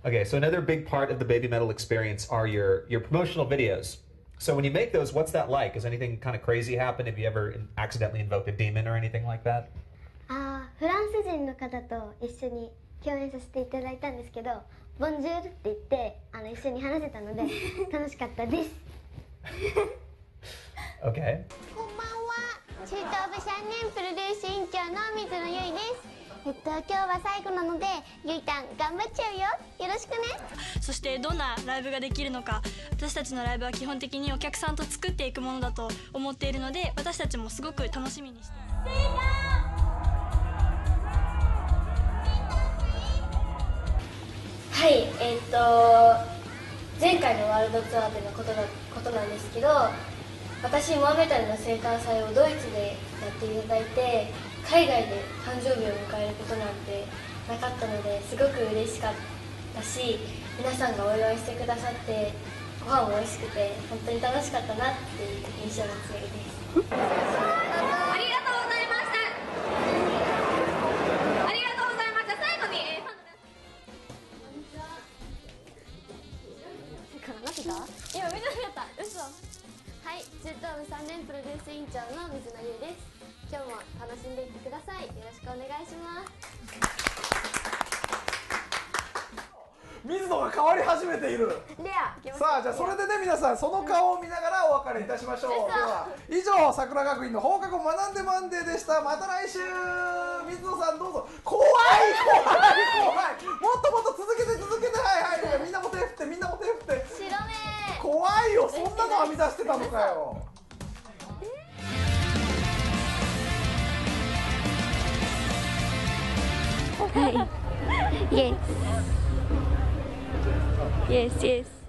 Okay, so another big part of the Babymetal experience are your promotional videos. So when you make those, what's that like? Has anything kind of crazy happened? Have you ever accidentally invoked a demon or anything like that? フランス人の方と一緒に共演させていただいたんですけど、ボンジュールって言って一緒に話せたので楽しかったです。 Okay. こんばんは。中等部3年プロデュース委員長の水野由衣です。今日は最後なので、ゆいたん頑張っちゃうよ。よろしくね。 そしてどんなライブができるのか、私たちのライブは基本的にお客さんと作っていくものだと思っているので、私たちもすごく楽しみにしています。 はい、前回のワールドツアーでのことなんですけど、私モアメタルの生誕祭をドイツでやっていただいて、海外で誕生日を迎えることなんてなかったので、すごく嬉しかったし、皆さんがお祝いしてくださってご飯も美味しくて本当に楽しかったなっていう印象が強いです。 ありがとうございました。ありがとうございました。最後にファンのからなってた？ 今見てなかった。嘘。はい、中等部3年プロデュース委員長の水野優です。今日も楽しんでいってください。よろしくお願いします。 水野が変わり始めている。 レア。 さあ、じゃあそれでね、皆さんその顔を見ながらお別れいたしましょう。では以上、桜学院の放課後学んでマンデーでした。また来週。水野さんどうぞ。怖い怖い怖い。もっともっと続けて続けて。はいはい、みんなも手振って、みんなも手振って。 白目。 怖いよ、そんなの編み出してたのかよ。 Yes. Yes, yes.